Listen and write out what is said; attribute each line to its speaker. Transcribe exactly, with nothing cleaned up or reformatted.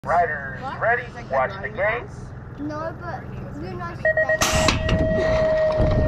Speaker 1: Riders ready, watch the gates.
Speaker 2: No, but you're not